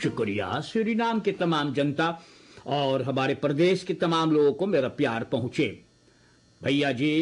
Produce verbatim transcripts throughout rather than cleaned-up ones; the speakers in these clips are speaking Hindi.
शुक्रिया सूरीनाम के तमाम जनता और हमारे प्रदेश के तमाम लोगों को मेरा प्यार पहुंचे। भैया जी,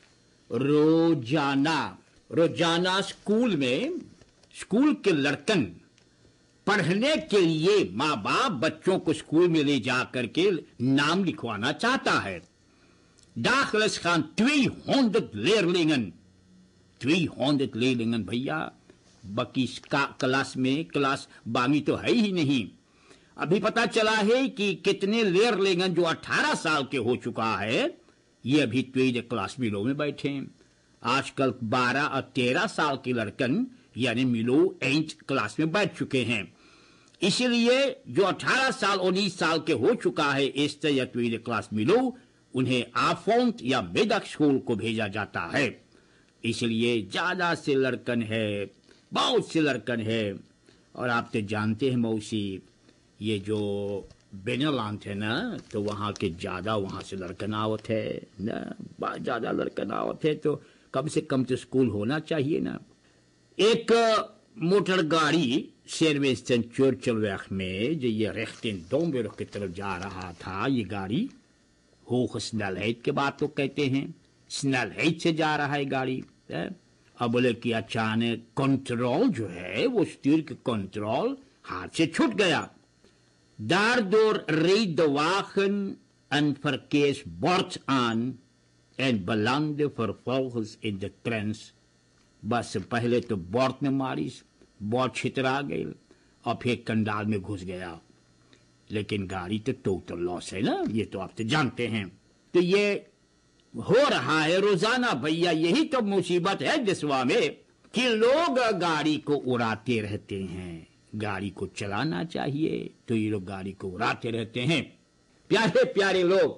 रोजाना रोजाना स्कूल में स्कूल के लड़कन पढ़ने के लिए माँ बाप बच्चों को स्कूल में ले जा करके नाम लिखवाना चाहता है। Dagelijks gaan tweehonderd leerlingen, tweehonderd leerlingen भैया, बाकी क्लास में क्लास बामी तो है ही नहीं। अभी पता चला है कि कितने लेरलिंगन जो अठारह साल के हो चुका है, ये अभी ट्वेल्थ क्लास मिलो में बैठे हैं। आजकल बारह और तेरह साल के लड़कन यानी मिलो एंथ क्लास में बैठ चुके हैं। इसलिए जो अठारह साल उन्नीस साल के हो चुका है एस्ट या ट्वेल्थ क्लास मिलो, उन्हें आफोंट या मिडक स्कूल को भेजा जाता है। इसलिए ज्यादा से लड़कन है, बहुत से लड़कन है। और आप तो जानते हैं मौसी, ये जो बेनेलांत है ना, तो वहाँ के ज्यादा वहाँ से लड़कन आवत है ना, बहुत ज्यादा लड़कन आवत है, तो कम से कम तो स्कूल होना चाहिए ना। एक मोटर गाड़ी शेरवेस्टन चर्चलवेग में जो ये richting Domburg की तरफ जा रहा था, ये गाड़ी होग snelheid के बात तो कहते हैं, snelheid से जा रहा है गाड़ी। अब बोले कि अचानक कंट्रोल जो है वो स्टीयर के कंट्रोल हाथ से छूट गया। Daardoor reed de wagen een verkeersbord aan en belandde vervolgens in de trens। बस पहले तो बॉर्ड में मारी, बॉर्ड छितरा गई और फिर कंडाल में घुस गया। लेकिन गाड़ी तो टोटल लॉस है ना, ये तो आप तो जानते हैं। तो ये हो रहा है रोजाना भैया। यही तो मुसीबत है दिसवा में कि लोग गाड़ी को उड़ाते रहते हैं। गाड़ी को चलाना चाहिए तो ये लोग गाड़ी को उड़ाते रहते हैं। प्यारे प्यारे लोग,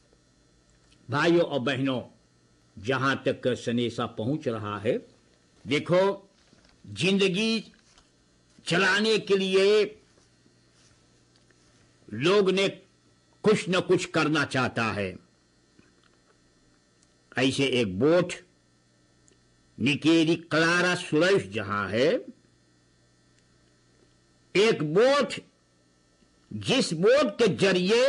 भाइयों और बहनों, जहां तक सनेसा पहुंच रहा है, देखो जिंदगी चलाने के लिए लोग ने कुछ न कुछ करना चाहता है। ऐसे एक बोट निकेरी क्लारा सुरेश जहां है, एक बोट जिस बोट के जरिए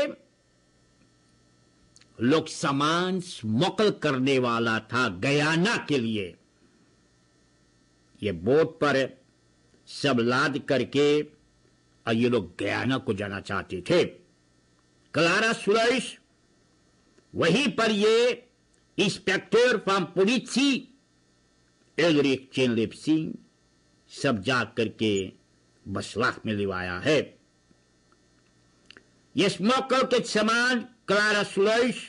लोग सामान स्मगल करने वाला था गयाना के लिए। ये बोट पर सब लाद करके और ये लोग गयाना को जाना चाहते थे। क्लारा सुरेश, वहीं पर ये इंस्पेक्टर फ्रॉम पुलिसी एलरिक चेनलिप सिंह सब जा करके बसलाख में लिवाया है। ये स्मगल के सामान क्लारा सुरेश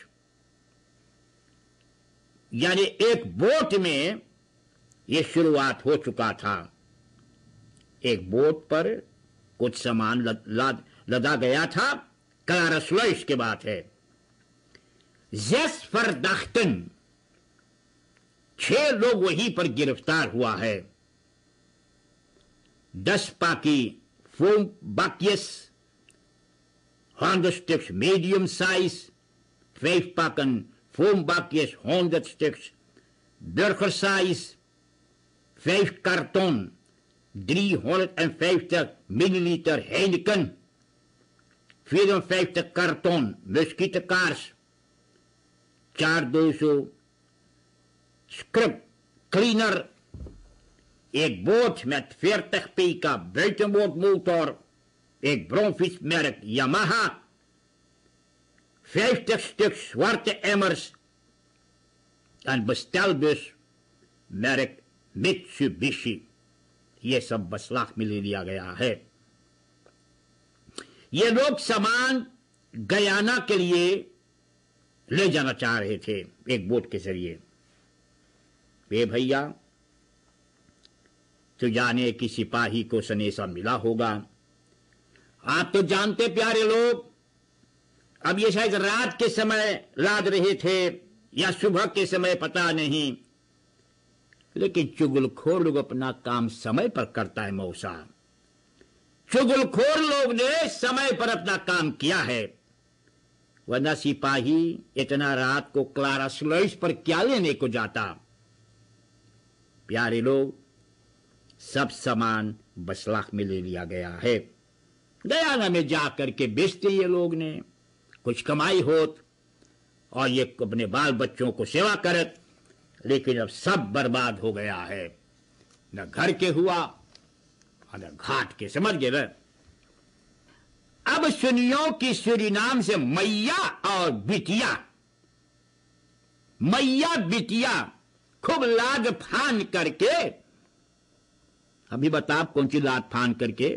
यानी एक बोट में ये शुरुआत हो चुका था। एक बोट पर कुछ सामान लद, लदा गया था। क्लारा सुरेश की बात है। Zes verdachten, छह लोग वहीं पर गिरफ्तार हुआ है। दस पाकी foam bakjes, honderd stuks medium size, vijf pakken foambakjes, honderd stuks burger size, vijf karton driehonderdvijftig milliliter Heineken, vierenvijftig karton muskietenkaars, चार दो सौ स्क्रब क्लीनर, एक boat met veertig pk buitenboordmotor, एक Bromfiets merk Yamaha, vijftig stuk zwarte emmers, een bestelbus merk Mitsubishi। ये सब बसलाख में ले लिया गया है। ये लोग सामान गयाना के लिए ले जाना चाह रहे थे एक बोट के जरिए। वे भैया, तो जाने कि सिपाही को सनेसा मिला होगा। आप तो जानते प्यारे लोग, अब ये शायद रात के समय लाद रहे थे या सुबह के समय, पता नहीं, लेकिन चुगलखोर लोग अपना काम समय पर करता है मौसा। चुगलखोर लोग ने समय पर अपना काम किया है, वरना सिपाही इतना रात को क्लारा सुरेश पर क्या लेने को जाता। प्यारे लोग, सब सामान बसलाख में ले लिया गया है गयाना में जा करके बेचते ये लोग ने, कुछ कमाई होत और ये अपने बाल बच्चों को सेवा करत। लेकिन अब सब बर्बाद हो गया है, न घर के हुआ और न घाट के, समझ गए ना। अब सुनियो कि सूरीनाम से मैया और बिटिया, मैया बिटिया खूब लाद फान करके, अभी बता कौन सी लाद फान करके,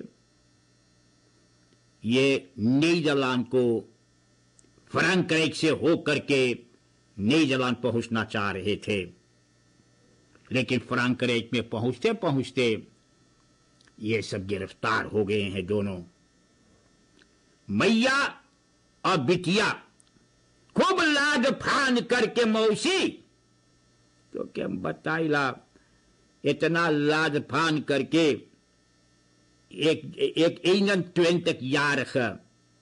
ये नीदरलैंड को फ्रैंकराइक से होकर के नीदरलैंड पहुंचना चाह रहे थे। लेकिन फ्रैंकराइक में पहुंचते पहुंचते ये सब गिरफ्तार हो गए हैं दोनों। मैया और बिटिया खूब लाद फान करके मौसी, तो क्या बताइला, इतना लाद फान करके एक एक eenentwintig-jarige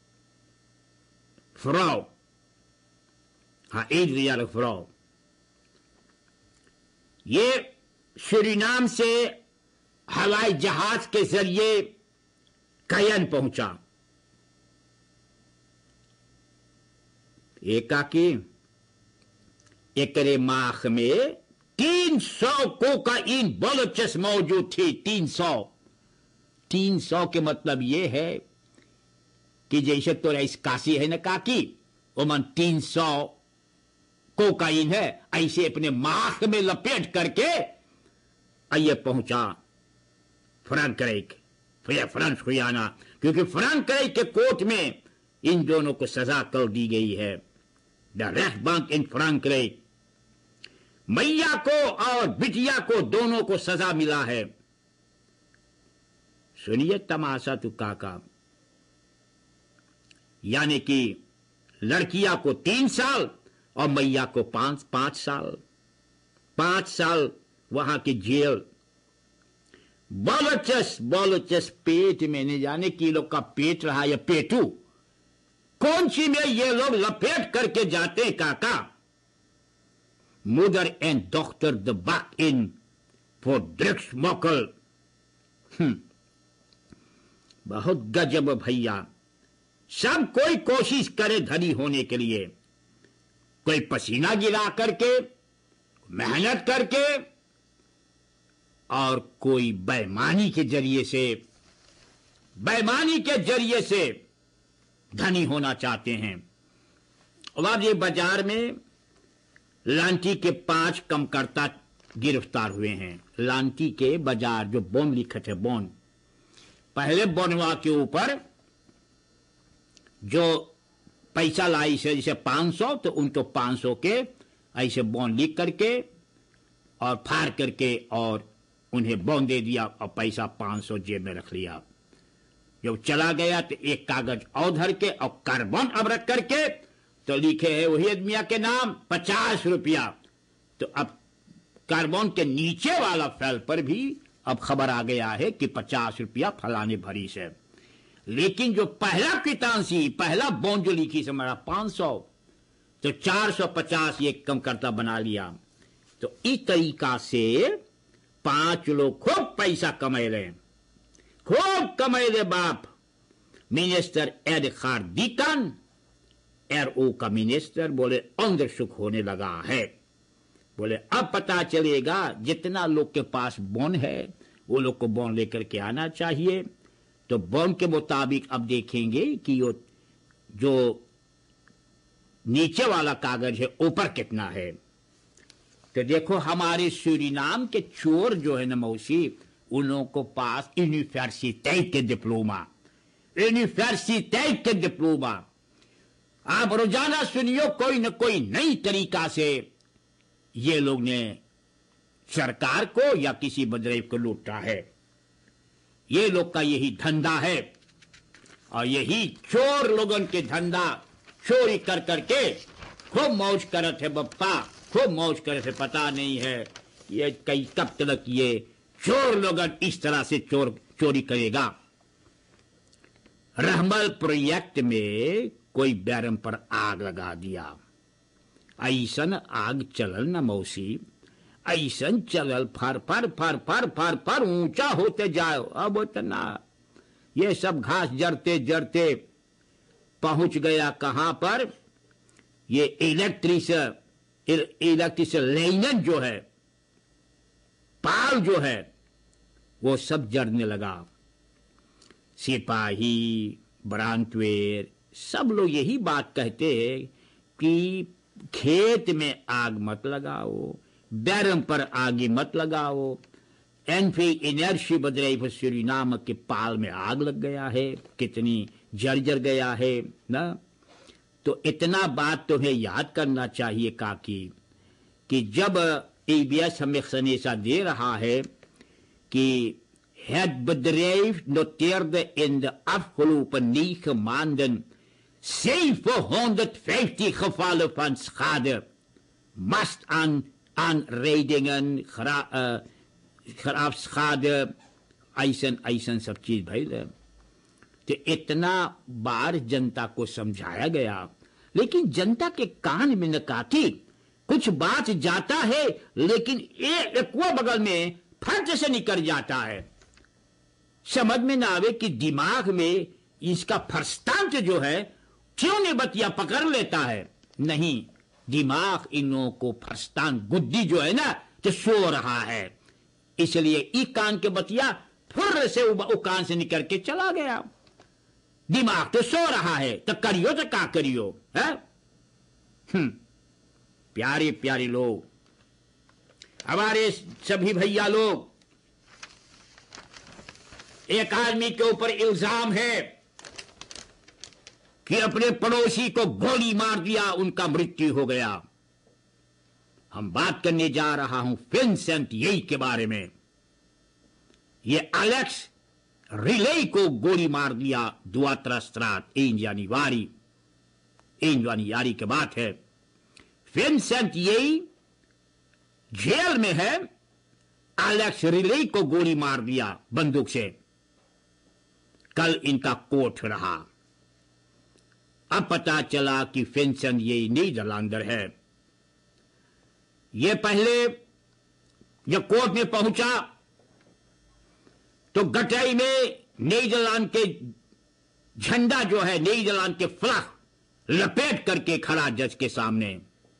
vrouw, हाँ eenentwintig-jarige vrouw, ये सूरीनाम से हवाई जहाज के जरिए कयन पहुंचा। एकाकी एकरे माख में तीन सौ कोकाइन बलोचस मौजूद थी। तीन सौ तीन सौ के मतलब ये है कि जैसे तो इस काशी है ना काकी, ओमन तीन सौ कोकाइन है, ऐसे अपने माख में लपेट करके आइए पहुंचा फ्रैंकराइक, फ्रांस गुयाना, क्योंकि फ्रैंकराइक के कोर्ट में इन दोनों को सजा कर दी गई है, द रेchtbank इन फ्रैंकराइक। मैया को और बिटिया को दोनों को सजा मिला है। सुनिए तमाशा तू काका, यानी कि लड़कियां को तीन साल और मैया को पांच पांच साल पांच साल वहां की जेल। बॉलोचस बॉलोचस पेट में, नहीं जाने की लोग का पेट रहा या पेटू, कौन सी में ये लोग लपेट करके जाते हैं काका। मुदर एंड डॉक्टर द बक इन फॉर ड्रग्समोकल। बहुत गजब भैया। सब कोई कोशिश करे धनी होने के लिए, कोई पसीना गिरा करके, मेहनत करके, और कोई बेईमानी के जरिए से बेईमानी के जरिए से धनी होना चाहते हैं। और अब ये बाजार में लांटी के पांच कमकर्ता गिरफ्तार हुए हैं। लांटी के बाजार जो बोन लिखत है, बोन, पहले बोनवा के ऊपर जो पैसा लाई से जैसे पांच सौ, तो उनको पांच सौ के ऐसे बॉन्ड लिख करके और फाड़ करके और उन्हें बॉन्ड दे दिया और पैसा पांच सौ जेब में रख लिया। जब चला गया तो एक कागज और धर के और कार्बन अब रख करके तो लिखे है वही आदमिया के नाम पचास रुपया। तो अब कार्बन के नीचे वाला फैल पर भी अब खबर आ गया है कि पचास रुपया फलाने भरी से। लेकिन जो पहला क्वितांसी, पहला बॉन्ड जो लिखी से हमारा पांच सौ, तो चार सौ पचास ये कम करता बना लिया। तो इस तरीका से पांच लोग खूब पैसा कमाए रहे, खूब कमाए रहे बाप। मिनिस्टर एडखार दीकन, एर ओ का मिनिस्टर, बोले अंदर सुख होने लगा है। बोले अब पता चलेगा जितना लोग के पास बॉन्ड है वो लोग को बॉन्ड लेकर के आना चाहिए। तो बॉन्ड के मुताबिक अब देखेंगे कि यो जो नीचे वाला कागज है ऊपर कितना है। तो देखो हमारे सूरीनाम के चोर जो है ना मौसी, उन लोगों को पास यूनिवर्सिटी के डिप्लोमा, यूनिवर्सिटी के डिप्लोमा। आप रोजाना सुनियो कोई न कोई नई तरीका से ये लोग ने सरकार को या किसी बदरेव को लूटा है। ये लोग का यही धंधा है और यही चोर लोगन के धंधा, चोरी कर करके खूब मौज करत है बप्पा, खूब मौज करत है। पता नहीं है ये कई कब तक ये चोर लोगन इस तरह से चोर चोरी करेगा। रहमल प्रोजेक्ट में कोई बैरम पर आग लगा दिया। ऐसन आग चलल न मौसी, ऐसन चलल फर फर फर फर फर फर ऊंचा होते जाओ। अब उतना ये सब घास जरते जरते पहुंच गया कहां पर, ये इलेक्ट्रिस इलेक्ट्रिस लाइन जो है, पाल जो है, वो सब जरने लगा। सिपाही, ब्रांटवेर, सब लोग यही बात कहते हैं कि खेत में आग मत लगाओ, बैरम पर आग मत लगाओ। एनफी इनर्शी बदरे सूरीनाम के पाल में आग लग गया है, कितनी जर्जर गया है ना। तो इतना बात तुम्हें याद करना चाहिए काकी कि जब ईबीएस हमें सनेसा दे रहा है कि het bedrijf noteerde in de afgelopen negen maanden zevenhonderdvijftien gevallen van schade, mastaanrijdingen, gra, uh, graafschade, ऐसन ऐसन सब चीज भाई है। तो इतना बार जनता को समझाया गया, लेकिन जनता के कान में न काटी। कुछ बात जाता है लेकिन एक एक बगल में फट से निकल जाता है। समझ में ना आवे कि दिमाग में इसका फरस्तांत जो है क्यों ने बतिया पकड़ लेता है। नहीं, दिमाग इन लोगों को फरस्तांत बुद्धि जो है ना तो सो रहा है, इसलिए एक कान के बतिया फुर्र से वो कान से निकल के चला गया। दिमाग तो सो रहा है, तो करियो तो क्या करियो है। हम्म, प्यारे प्यारे लोग, हमारे सभी भैया लोग, एक आदमी के ऊपर इल्जाम है कि अपने पड़ोसी को गोली मार दिया, उनका मृत्यु हो गया। हम बात करने जा रहा हूं विंसेंट येई के बारे में। ये एलेक्स रिले को गोली मार दिया दुआत्रा स्त्रात एक जनवरी एक जनवरी की बात है। विंसेंट येई जेल में है, एलेक्स रिले को गोली मार दिया बंदूक से। कल इनका कोर्ट रहा। अब पता चला कि विंसेंट येई नीदरलैंडर है। ये पहले जब कोर्ट में पहुंचा तो गटाई में नीदरलैंड के झंडा जो है, नीदरलैंड के फ्लैग लपेट करके खड़ा जज के सामने,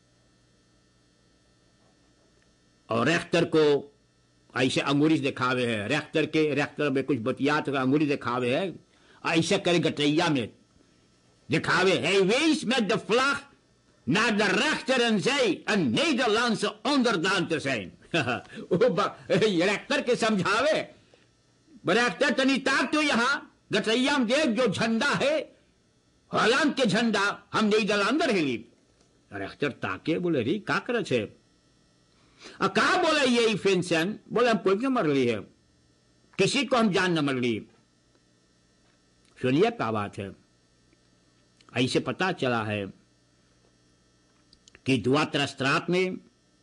और रेख्तर को ऐसे अंगूरी दिखावे है। रेख्तर के रेख्तर में कुछ बतियात का अंगूरी दिखावे है, ऐसे करे गटैया में दिखावे है। wees met de vlag naar de rechter en zei een Nederlandse onderdaan te zijn। रेख्तर के समझावे, रेख्तर तनी ताक तो यहां गटैया में देख जो झंडा है हॉलैंड के झंडा, हम नीदरलैंडर हिली। रेख्तर ताके बोले री का करे छे। कहा बोला ये विंसेंट, बोले हम कोई न मर ली है, किसी को हम जान न मर ली। सुनिए क्या बात है। ऐसे पता चला है कि दुआत्रा स्त्रात में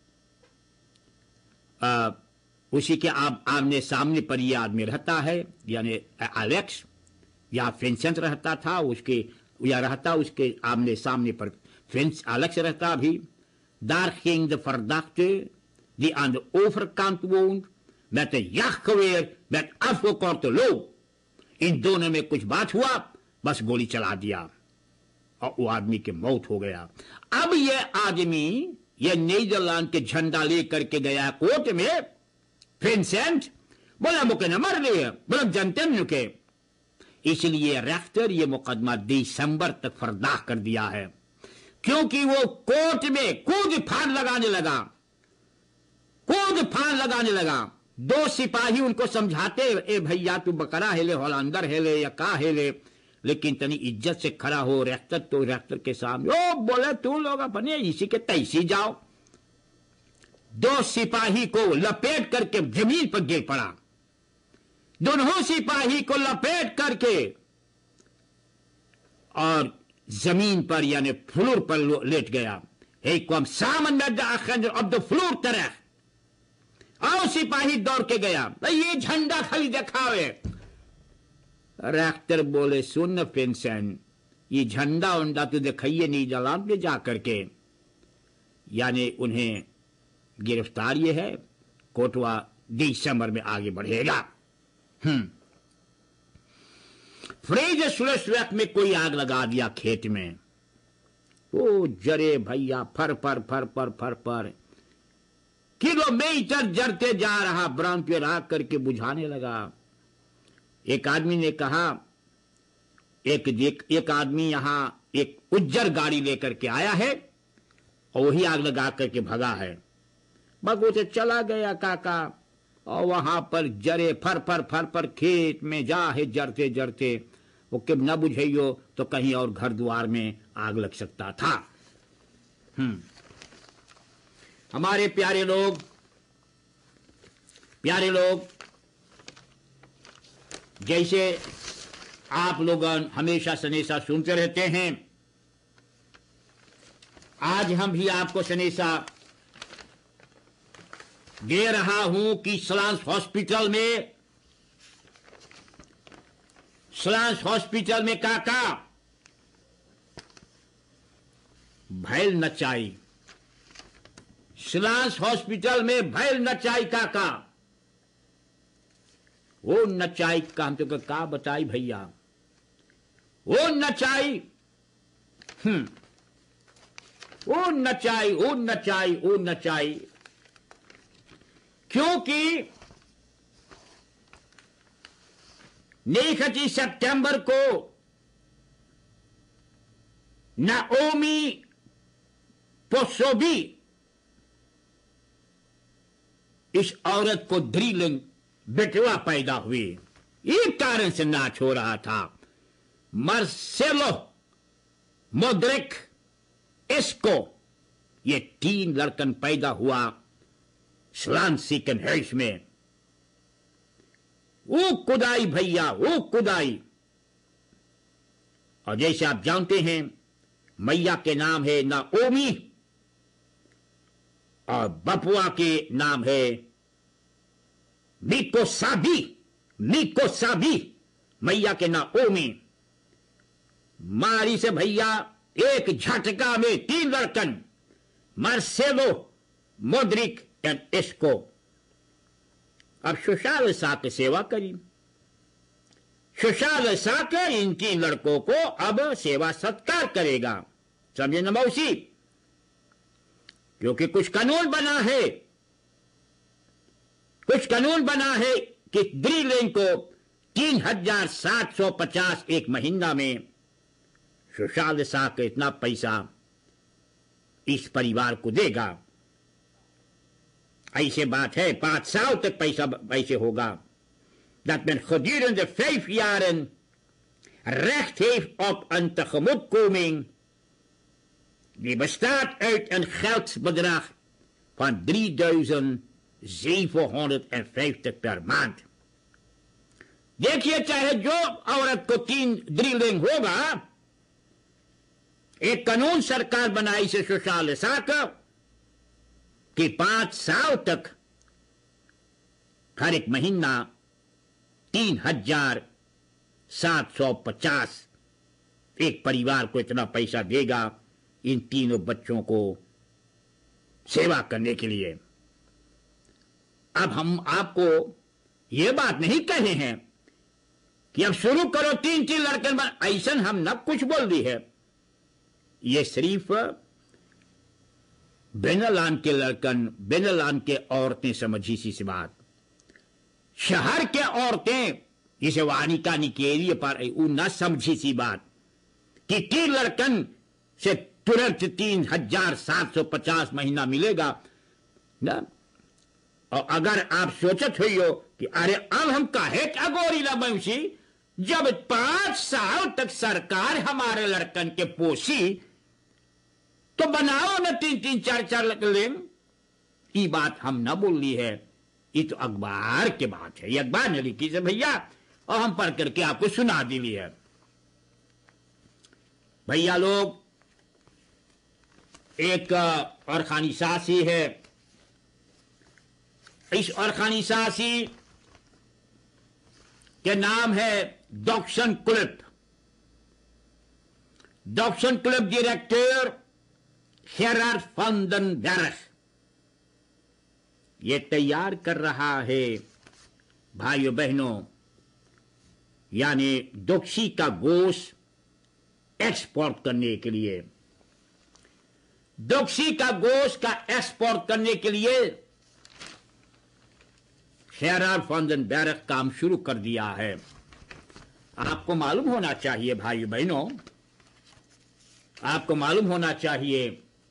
आ, उसी के आप आमने सामने पर यह आदमी रहता है, यानी एलेक्स या विंसेंट रहता था, उसके या रहता उसके आमने सामने पर विंस एलेक्स रहता भी। Daar ging de verdachte die aan de overkant woont met een jachtgeweer met afgekorte loop। इन दोनों में कुछ बात हुआ, बस गोली चला दिया और वो आदमी की मौत हो गया। अब ये आदमी ये नीदरलैंड के झंडा लेकर के गया कोर्ट में। विंसेंट बोला मुके न मर रही है, बोला जनते नुके। इसलिए रेख्तर ये मुकदमा दिसंबर तक फरदाह कर दिया है, क्योंकि वो कोर्ट में कूद फाड़ लगाने लगा, कूद फाड़ लगाने लगा। दो सिपाही उनको समझाते, ए भैया तू बकरा हेले, हॉलैंडर हेले या का हेले, लेकिन तनी इज्जत से खड़ा हो। रेख्तर तो रेख्तर के सामने ओ बोले तू लोग अपने इसी के तैसी जाओ। दो सिपाही को लपेट करके जमीन पर गिर पड़ा, दोनों सिपाही को लपेट करके और जमीन पर यानी फ्लोर पर लेट गया। एक को हम सामन में अब द फ्लोर तरह और सिपाही दौड़ के गया, ये झंडा खाली दिखावे। रेख्तर बोले सुन विंसेंट, ये झंडा उंडा तो दिखाइए नीदरलैंड में जाकर के, यानी उन्हें गिरफ्तार ये है। कोर्टवा दिसंबर में आगे बढ़ेगा। हम्म फ्रेज सुलसवक में कोई आग लगा दिया खेत में। ओ जरे भैया, फर फर फर फर फर फर किलोमीटर जरते जा रहा। ब्राउन आग करके बुझाने लगा। एक आदमी ने कहा, एक एक, एक आदमी यहां एक उज्जर गाड़ी लेकर के आया है और वही आग लगा करके भगा है। बगो से चला गया काका, और वहां पर जरे फर फर फर फर खेत में जा है जरते जरते। वो कि न बुझेयो तो कहीं और घर द्वार में आग लग सकता था। हम्म हमारे प्यारे लोग, प्यारे लोग, जैसे आप लोग हमेशा सनेसा सुनते रहते हैं, आज हम भी आपको सनेसा दे रहा हूं कि सलांस हॉस्पिटल में सलांस हॉस्पिटल में काका भैल नचाई। सलांस हॉस्पिटल में भैल नचाई काका। वो नचाई का हम तो का बताई भैया, वो नचाई, हम्म वो नचाई वो नचाई वो नचाई क्योंकि इकतीस सितंबर को नाओमी पोसोबी इस औरत को ड्रीलिंग बेटवा पैदा हुई। एक कारण से नाच हो रहा था। मार्सेलो मोड्रिक इसको ये तीन लड़कन पैदा हुआ स्लांसिकन हेल्स में। वो कुदाई भैया, वो कुदाई। और जैसे आप जानते हैं, मैया के नाम है नाओमी और बपुआ के नाम है मिकोसाबी। मिकोसाबी मैया के नाओमी। मारी से भैया एक झटका में तीन लड़कन, मार्सेलो मोड्रिक एंड इसको। अब सुशाल सा की सेवा करी। सुशाल सा के इन तीन लड़कों को अब सेवा सत्कार करेगा। समझे न मौसी? क्योंकि कुछ कानून बना है, कुछ कानून बना है कि ड्रीलिंग को तीन हजार सात सौ पचास एक महीना में सुशाल सा के इतना पैसा इस परिवार को देगा। ऐसे बात है, पांच साल तक पैसा पैसे होगा। Dat men gedurende vijf jaren recht heeft op een tegemoetkoming die bestaat uit een geldbedrag van drieduizend zevenhonderdvijftig per maand. देखिए, चाहे जो औरत को तीन ड्रिलिंग होगा, एक कानून सरकार बनाई से सुशाल साक कि पांच साल तक हर एक महीना तीन हजार सात सौ पचास एक परिवार को इतना पैसा देगा इन तीनों बच्चों को सेवा करने के लिए। अब हम आपको यह बात नहीं कहे हैं कि अब शुरू करो तीन तीन लड़कन, ऐसा हम न कुछ बोल दी है। ये सिर्फ बेनलान के लड़कन, बेनलान के औरतें समझी सी सी बात। शहर के औरतें जिसे वानिका निकेरिए पर वो न समझी सी बात कि तीन लड़कन से तुरंत तीन हजार सात सौ पचास महीना मिलेगा ना। और अगर आप सोचत हो कि अरे अब हम काहे अगोरी ला बंशी, जब पांच साल तक सरकार हमारे लड़कन के पोसी तो बनाओ ना तीन तीन चार चार लड़कन। ये बात हम न बोल ली है, ये तो अखबार की बात है। ये अखबार ने लिखी से भैया, और हम पढ़ करके आपको सुना दी है। भैया लोग, एक औरखानी सासी है। इस औरखानी सासी के नाम है डॉक्सन क्लिप। डॉक्सन क्लिप डायरेक्टर हेरार्ड van den Berg ये तैयार कर रहा है। भाइयों बहनों, यानी दोक्षी का गोश्त एक्सपोर्ट करने के लिए। दोक्षी का गोश्त का एक्सपोर्ट करने के लिए हेराल्ड वन देन बेरेक काम शुरू कर दिया है। आपको मालूम होना चाहिए भाई बहनों, आपको मालूम होना चाहिए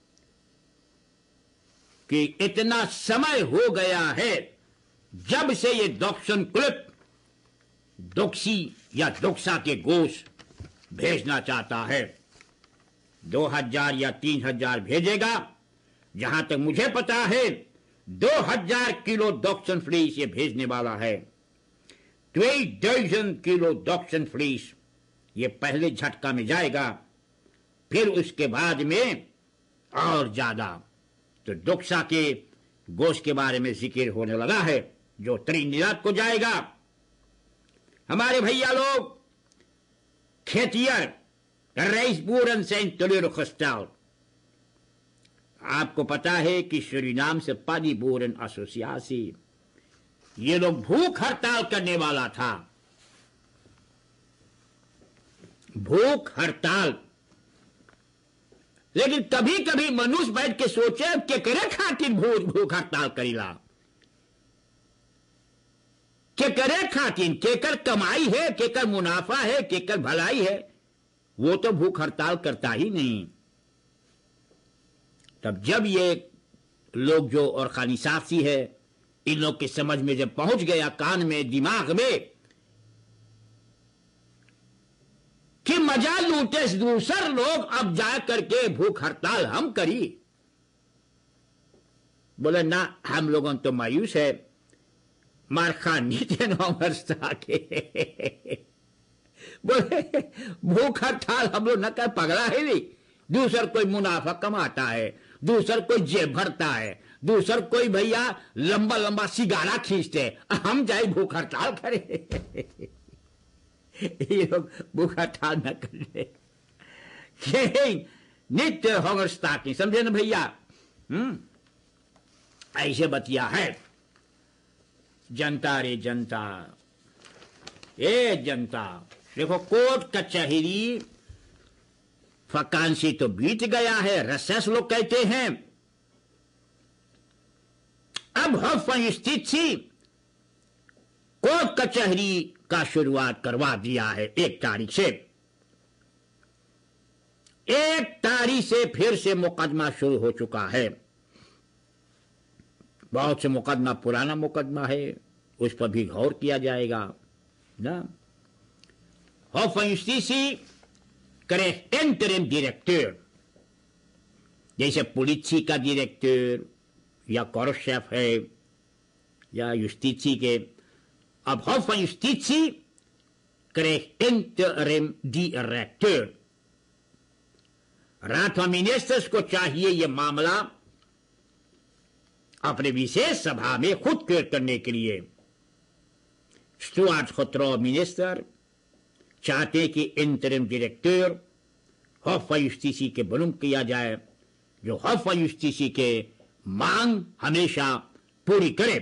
कि इतना समय हो गया है जब से ये डॉक्सन क्लिप दोक्षी या दोक्सा के गोश्त भेजना चाहता है। दो हजार या तीन हजार भेजेगा। जहां तक मुझे पता है दो हजार किलो डॉक्सन फ्लीस ये भेजने वाला है। ट्वेल्व डजन किलो डॉक्सन फ्लीस ये पहले झटका में जाएगा, फिर उसके बाद में और ज्यादा। तो दोक्सा के गोश्त के बारे में जिक्र होने लगा है जो त्रिनिदाद को जाएगा। हमारे भैया लोग खेतियर रईसबूरन से टोलेडो खस्टाल, आपको पता है कि सूरीनाम से पादी बोरन एसोसिएशन ये लोग भूख हड़ताल करने वाला था। भूख हड़ताल। लेकिन कभी कभी मनुष्य बैठ के सोचे कि करे खातिर भूख भूख हड़ताल करीला, के करे खातिर, केकर कमाई है, केकर मुनाफा है, केकर भलाई है, वो तो भूख हड़ताल करता ही नहीं। तब जब ये लोग जो और खानी साफी है इन लोग की समझ में जब पहुंच गया, कान में, दिमाग में, कि मजा लूटे दूसर लोग अब जा करके भूख हड़ताल हम करी, बोले ना हम लोगों तो मायूस है मारखा नीचे नौमरस्ता के बोले भूख हड़ताल हम लोग न कर, पगड़ा है नहीं। दूसर कोई मुनाफा कमाता है, दूसर कोई जेब भरता है, दूसर कोई भैया लंबा लंबा सिगारा खींचते, हम जाए भूख हड़ताल करे ये लोग भूख हड़ताल न करे। नित्य होंगरस्ता की, समझे ना भैया। हम्म ऐसे बतिया है। जनता रे जनता, ए जनता, देखो कोर्ट कचहरी फकांसी तो बीत गया है, रसेस लोग कहते हैं। अब हफन स्थित सी कोर्ट कचहरी का शुरुआत करवा दिया है एक तारीख से। एक तारीख से फिर से मुकदमा शुरू हो चुका है। बहुत से मुकदमा पुराना मुकदमा है, उस पर भी गौर किया जाएगा ना। हफन स्थित करे इंटरिम डायरेक्टर, जैसे पुलिस का डायरेक्टर या कॉरशेफ है या जुस्टिसी के। अब हफन जुस्टिसी करे इंटरिम डायरेक्टर। राठवा मिनिस्टर्स को चाहिए यह मामला अपने विशेष सभा में खुद क्लियर करने के लिए। स्टुअर्ट खतरो मिनिस्टर चाहते हैं कि इंटरिम डायरेक्टर हफा जुस्टिसी के बलूम किया जाए, जो हफा जुस्टिसी के मांग हमेशा पूरी करे।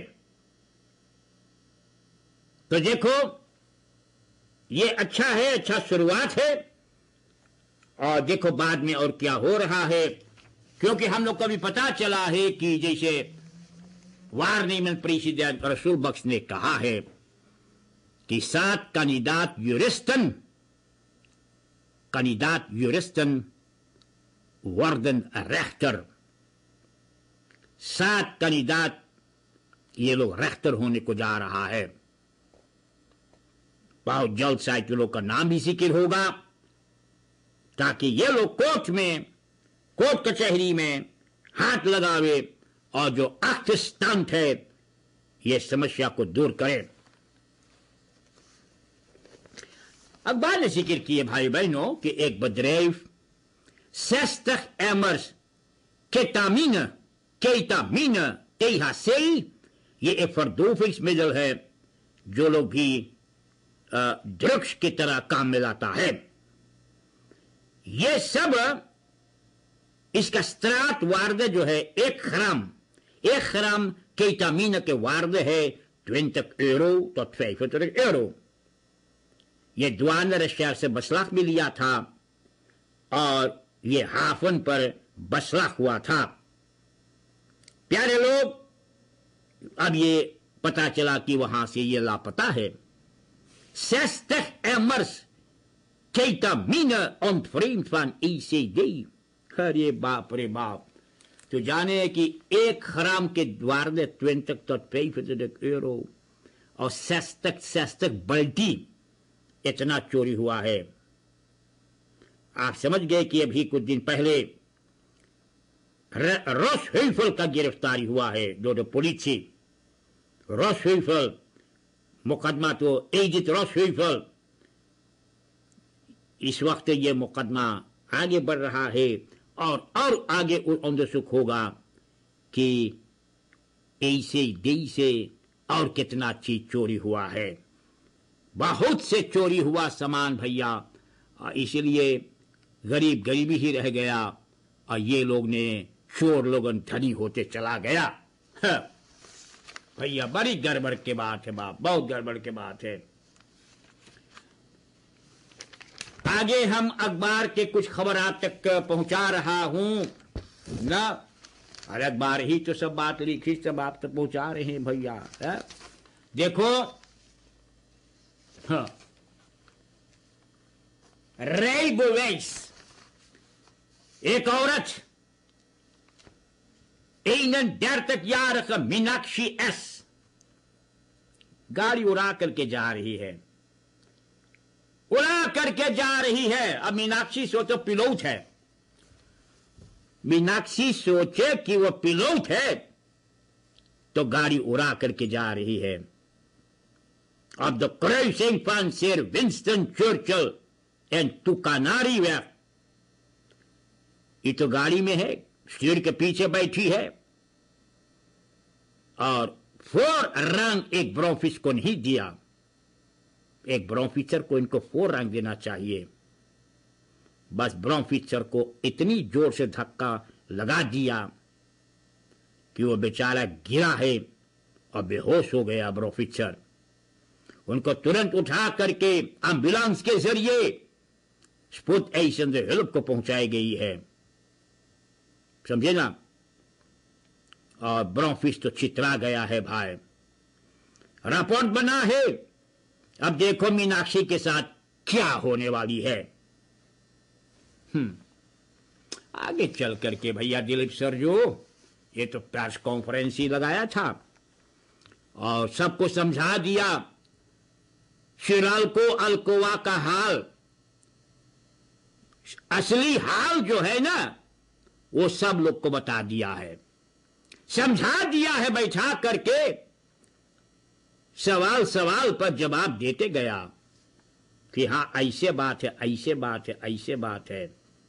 तो देखो ये अच्छा है, अच्छा शुरुआत है, और देखो बाद में और क्या हो रहा है। क्योंकि हम लोग को भी पता चला है कि जैसे वार्निंग प्रेसिडेंट रसूल बख्श ने कहा है कि सात कैंडिडेट यूरिस्टन कैंडिडेट यूरिस्टन वर्दन रेख्टर, सात कैंडिडेट ये लोग रेख्टर होने को जा रहा है। बहुत जल्द शायद लोग का नाम भी जिक्र होगा, ताकि ये लोग कोर्ट में, कोर्ट कचहरी में हाथ लगावे और जो अक्त स्टंट है ये समस्या को दूर करे। अखबार ने जिक्र किए भाई बहनों कि एक बदरेफ zestig emmers ketamine, ketamine T H C, ये एक verdovingsmiddel है जो लोग भी ड्रग्स की तरह काम में लाता है। ये सब इसका स्त्रात वार्ड जो है एक ग्राम, एक ग्राम केटामीन के वार्ड है twintig euro tot vijfentwintig euro। ये द्वानर शहर से बसलाख में लिया था और ये हाफन पर बसलाख हुआ था। प्यारे लोग, अब ये पता चला कि वहां से ये लापता है। zestig emmers ketamine ontvreemd van I C D। अरे बाप रे बाप, तो जाने कि एक हराम के द्वार ने twintig tot vijfentwintig euro और zestig zestig बल्टी इतना चोरी हुआ है। आप समझ गए कि अभी कुछ दिन पहले रोसहेफल का गिरफ्तारी हुआ है, दो दो पुलिस रोसहेफल मुकदमा तो एजित रोसहेफल। इस वक्त ये मुकदमा आगे बढ़ रहा है और और आगे सुख होगा कि ऐसे डी से और कितना चीज चोरी हुआ है। बहुत से चोरी हुआ सामान भैया, इसलिए गरीब गरीबी ही रह गया और ये लोग ने चोर लोगन धनी होते चला गया। भैया बड़ी गड़बड़ की बात है बाप, बहुत गड़बड़ की बात है। आगे हम अखबार के कुछ खबर आप तक पहुंचा रहा हूं ना, और अखबार ही तो सब बात लिखी सब आप तक पहुंचा रहे हैं भैया। है? देखो हाँ। रेबुवेस, एक औरत eenendertig-jarige मीनाक्षी एस गाड़ी उड़ा करके जा रही है, उड़ा करके जा रही है। अब मीनाक्षी सोचो पिलोट है, मीनाक्षी सोचे कि वो पिलोट है तो गाड़ी उड़ा करके जा रही है। अब द क्रूसिंग van Sir Winston Churchill en Tucanariweg, ये तो गाड़ी में है, स्टीयर के पीछे बैठी है और फोर रंग एक ब्रोफिस को नहीं दिया। एक ब्रोफिसर को इनको फोर रंग देना चाहिए। बस ब्रोफिसर को इतनी जोर से धक्का लगा दिया कि वो बेचारा गिरा है और बेहोश हो गया ब्रोफिसर। उनको तुरंत उठा करके एम्बुलेंस के जरिए स्पोर्टेशन हेल्प को पहुंचाई गई है, समझे ना। और ब्रोफिस तो चित्रा गया है भाई, रिपोर्ट बना है। अब देखो मीनाक्षी के साथ क्या होने वाली है। हम्म आगे चल करके भैया दिलीप सर जो ये तो प्रेस कॉन्फ्रेंस ही लगाया था और सबको समझा दिया शिराल्को अल्कोवा का हाल, असली हाल जो है ना वो सब लोग को बता दिया है, समझा दिया है, बैठा करके सवाल सवाल पर जवाब देते गया कि हां ऐसे बात है, ऐसे बात है, ऐसे बात है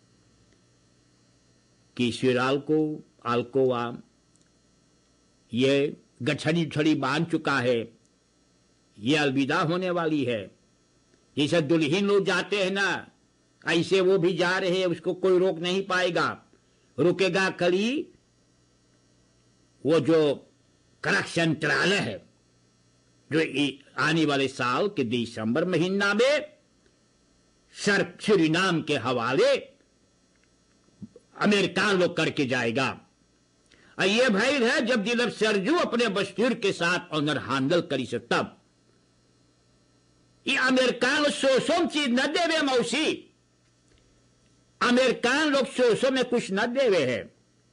कि शिराल्को अल्कोवा ये गठड़ी छड़ी बांध चुका है, ये अलविदा होने वाली है। जैसे दुल्हन लोग जाते हैं ना, ऐसे वो भी जा रहे हैं, उसको कोई रोक नहीं पाएगा। रुकेगा कली वो जो करक्शन ट्रायल है जो आने वाले साल के दिसंबर महीना में सर सूरीनाम के हवाले अमेरिका लोग करके जाएगा। और ये भाई है जब दिलीप सरजू अपने बस्तूर के साथ ऑनर हैंडल करी से तब ये अमेरिकान सोसों चीज न देवे मौसी, अमेरिकान लोग सोसों में कुछ न देवे है।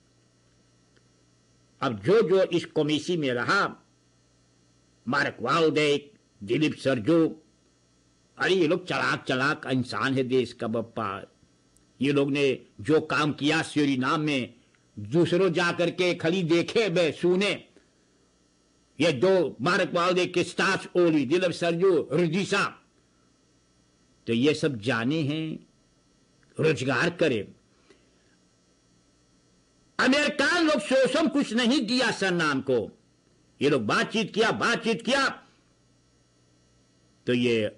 अब जो जो इस कमेटी में रहा, मार्क वाल्डेक, दिलीप सरजू, अरे ये लोग चलाक चलाक इंसान है देश का बप्पा। ये लोग ने जो काम किया सूरीनाम में, दूसरों जाकर के खली देखे बे सुने, ये दो मार्क वाल्डेक के स्टार्स ओली, दिलीप सरजू, रुजिसा, तो ये सब जाने हैं, रोजगार करे। अमेरिकान लोग सोसम कुछ नहीं दिया सर नाम को, ये लोग बातचीत किया बातचीत किया तो ये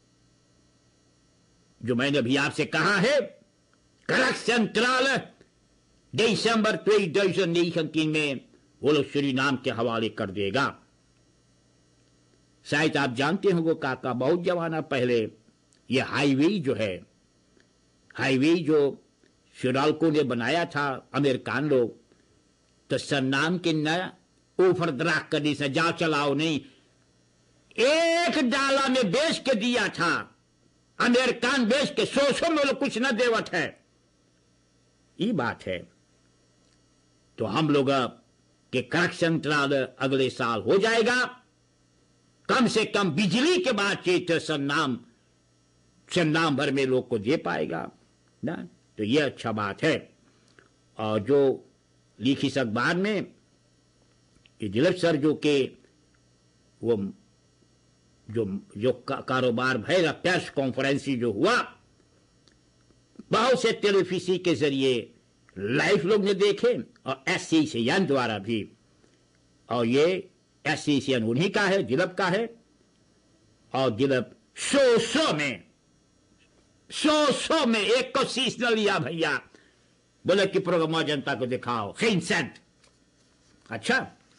जो मैंने अभी आपसे कहा है करक्शन ट्रायल दिसंबर दो हज़ार उन्नीस में वो लोग सूरीनाम के हवाले कर देगा। शायद आप जानते होंगे काका, बहुत जमाना पहले ये हाईवे जो है, हाईवे जो शिरालको ने बनाया था अमेरिकान लोग, तो सरनाम के न ऊपर दराख करने से जाओ चलाओ नहीं, एक डाला में बेच के दिया था। अमेरिकान बेच के सौ सौ में लोग कुछ न देवत है, ये बात है। तो हम लोग के करेक्शन ट्रायल अगले साल हो जाएगा, कम से कम बिजली के बाद चेत सरनाम सरनाम भर में लोग को दे पाएगा ना, तो ये अच्छा बात है। और जो लिखी इस अखबार में कि दिलीप सर जो के वो जो जो का, कारोबार भय प्रेस कॉन्फ्रेंस जो हुआ, बहुत से टेलीविजन के जरिए लाइव लोग ने देखे और एस सी सी एन द्वारा भी, और ये एस सी सी एन उन्हीं का है, दिलीप का है। और दिलीप सौ सौ में सौ सौ में एक को शीश न लिया भैया, बोले कि प्रोग्राम जनता को दिखाओ सेंट। अच्छा,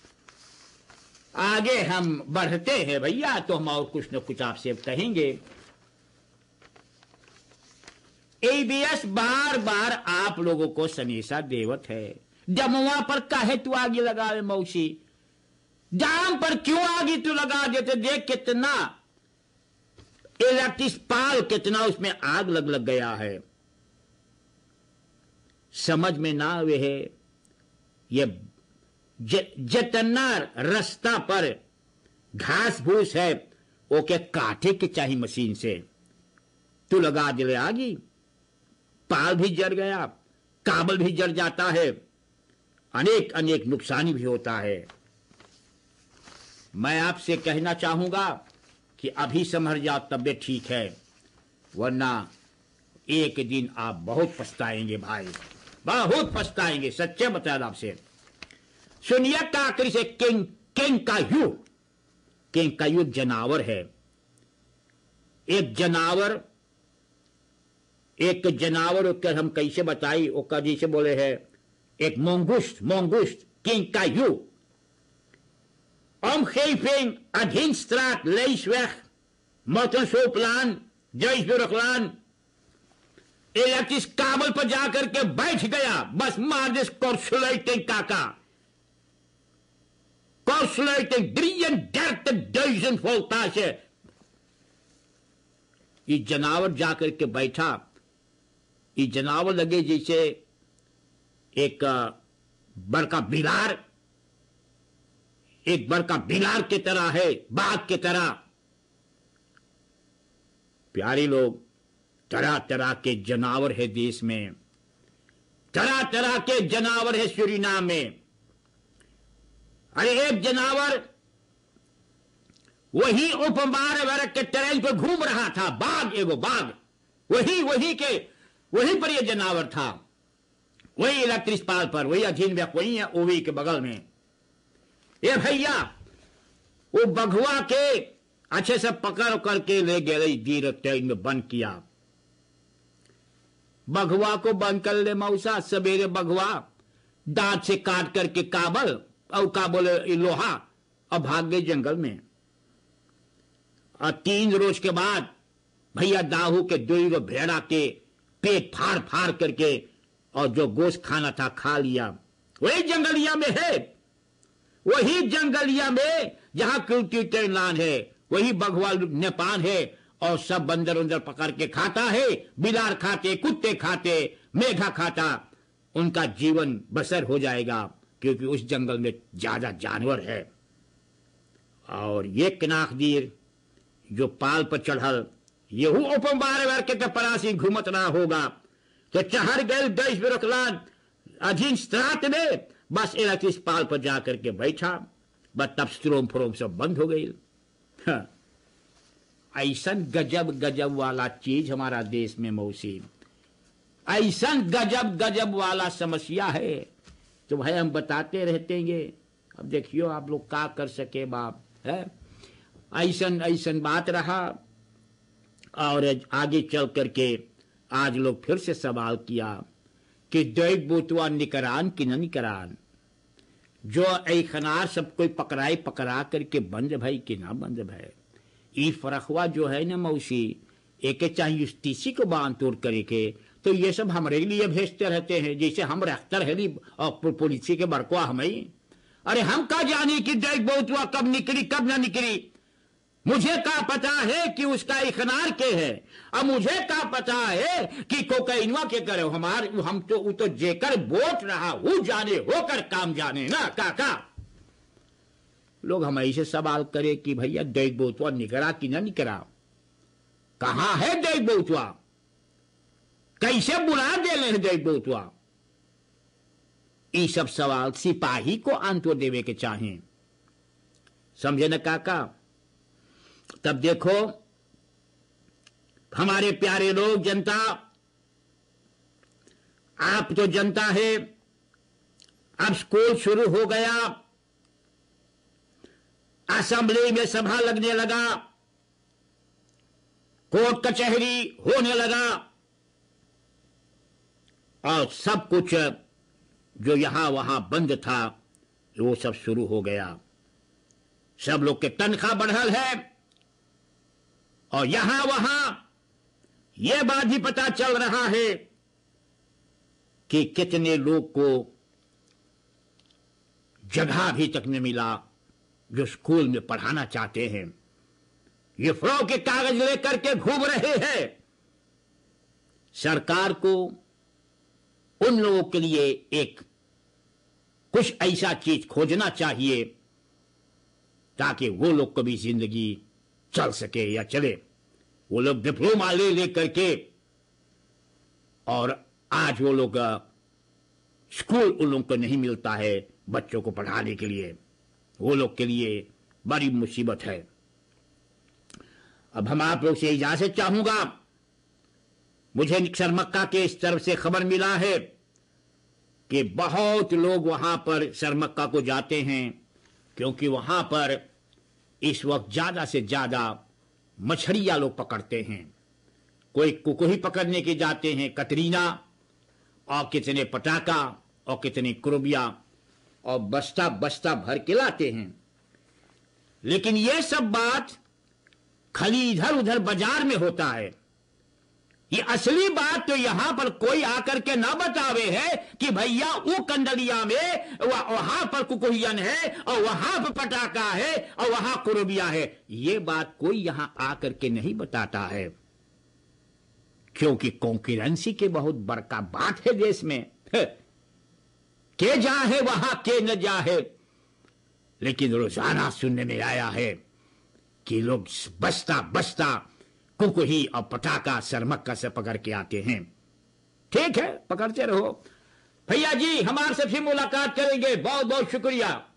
आगे हम बढ़ते हैं भैया, तो हम और कुछ न कुछ आपसे कहेंगे। एबीएस बार बार आप लोगों को सनेसा देवत है, डमवा पर काहे तू आगे लगावे मौसी, डाम पर क्यों आगे तू लगा देते, देख कितना इलेक्ट्रिक पाल, कितना उसमें आग लग लग गया है। समझ में ना आवे है, ये जितना रास्ता पर घास फूस है ओके काटे के चाहिए मशीन से, तू लगा दिले आगी, पाल भी जल गया, काबल भी जल जाता है, अनेक अनेक नुकसान भी होता है। मैं आपसे कहना चाहूंगा कि अभी समझ जाओ तबियत ठीक है, वरना एक दिन आप बहुत पछताएंगे भाई, बहुत पछताएंगे, सच्चे बता रहा आपसे। सुनिए काकरी से किंग किंग का यू किंग का यू जनावर है, एक जनावर एक जनावर उसके हम कैसे बताई, ओका जैसे बोले है एक मोंगुस्ट मोंगुस्ट किंग का यू omgeving aan Dienstraat, Leesweg, Mottensooplaan, Duisburglaan, electric cable पर जाकर के बैठ गया, बस मार दिस कॉर्सुलेटिंग काका, कॉर्सुलेटिंग ड्रीन डर्ट डजन फोल्टा से ये जनावर जाकर के बैठा। ये जनावर लगे जैसे एक बड़का बिलार, एक बड़का बिलार की तरह है, बाघ की तरह। प्यारे लोग, तरह तरह के जनावर है देश में, तरह तरह के जनावर है सूरीनाम में। अरे एक जनावर वही उपमार वर्ग के ट्रेन पे घूम रहा था, बाघ, एगो बाघ, वही वही के वहीं पर यह जनावर था, वही इलेक्ट्रिक पाल पर, वही अधीन व्यक्ति, वही है ओवी के बगल में। ये भैया वो बघवा के अच्छे से पकड़ करके ले गए, जीरो ट्रेन में बंद किया। बघवा को बंद कर ले मौसा, सवेरे बघवा दांत से काट करके काबल और का बोले लोहा और भाग गए जंगल में। और तीन रोज के बाद भैया दाहू के दो भेड़ा के पेट फाड़ फाड़ करके और जो गोश्त खाना था खा लिया। वही जंगलिया में है, वही जंगलिया में जहां क्यूटी ट्रेन है, वही बघवा नेपान है और सब बंदर उंदर पकड़ के खाता है, बिलार खाते, कुत्ते खाते, मेघा खाता। उनका जीवन बसर हो जाएगा क्योंकि उस जंगल में ज्यादा जानवर है। और ये किनाखदीर जो पाल पर चढ़ल, यहू ओपन बारह बार के परासी घूमत रहा होगा, तो चढ़ गए देश बिरखलान अधीन स्त्रात में, बस इलेक्ट्रिक पाल पर जाकर के बैठा, बस तब स्ट्रोम फ्रोम सब बंद हो गई। हाँ। ऐसा गजब गजब वाला चीज हमारा देश में मौसी, ऐसा गजब गजब वाला समस्या है, तो भाई हम बताते रहते हैं। अब देखियो आप लोग क्या कर सके बाप है, ऐसा ऐसा बात रहा। और आगे चल करके आज लोग फिर से सवाल किया कि दैक बोतवा निकरान कि न निकरान, जो ऐखनार सब कोई पकड़ाई पकड़ा करके बंद भाई कि ना बंद भाई। ई फरखवा जो है ना मौसी, एक चाहिए टीसी को बांध तोड़ करके, तो ये सब हमारे लिए भेजते रहते हैं, जैसे हम रखतर है और पुलिस के बरकुआ हमें। अरे हम का जाने कि देख बहुत हुआ कब निकली कब ना निकली, मुझे क्या पता है कि उसका इखनार के है, अब मुझे क्या पता है कि कोकाइनवा के करे हमार, हम तो वो तो जेकर बोट रहा हूं जाने होकर काम जाने ना काका। लोग हमें से सवाल करे कि भैया देख बोतवा निकला कि ना निकला, कहां है देख बोतवा, कैसे बुला दे ले देख बोतवा। ये सब सवाल सिपाही को आंसर देवे के चाहें, समझे ना काका। तब देखो हमारे प्यारे लोग, जनता, आप तो जनता है, अब स्कूल शुरू हो गया, असेंबली में सभा लगने लगा, कोर्ट कचहरी होने लगा, और सब कुछ जो यहां वहां बंद था वो सब शुरू हो गया। सब लोग के तनख्वाह बढ़ल है, और यहां वहां यह बात भी पता चल रहा है कि कितने लोग को जगह भी तक नहीं मिला जो स्कूल में पढ़ाना चाहते हैं। ये फ्रॉड के कागज लेकर के घूम रहे हैं। सरकार को उन लोगों के लिए एक कुछ ऐसा चीज खोजना चाहिए ताकि वो लोग को भी जिंदगी चल सके या चले। वो लोग डिप्लोमा ले ले करके, और आज वो लोग स्कूल उन लोगों को नहीं मिलता है बच्चों को पढ़ाने के लिए, वो लोग के लिए बड़ी मुसीबत है। अब हम आप लोग से इजाजत चाहूंगा, मुझे सरमक्का के इस तरफ से खबर मिला है कि बहुत लोग वहां पर सरमक्का को जाते हैं, क्योंकि वहां पर इस वक्त ज्यादा से ज्यादा मछलियां लोग पकड़ते हैं। कोई कुकुही पकड़ने के जाते हैं, कतरीना, और कितने पटाखा और कितने कुरुबिया, और बस्ता बस्ता भर के लाते हैं। लेकिन यह सब बात खाली इधर उधर बाजार में होता है। ये असली बात तो यहां पर कोई आकर के ना बतावे है कि भैया वो कंडलिया में वहां पर कुकुहियन है, और वहां पर पटाखा है, और वहां कुरुबिया है। ये बात कोई यहां आकर के नहीं बताता है, क्योंकि कॉन्करेंसी के बहुत बड़का बात है देश में। के जा है वहां के न जा है, लेकिन रोजाना सुनने में आया है कि लोग बस्ता बस्ता कुकुही और पटाखा सरमक्का से पकड़ के आते हैं। ठीक है, पकड़ते रहो भैया जी, हमारे से फिर मुलाकात करेंगे। बहुत बहुत शुक्रिया।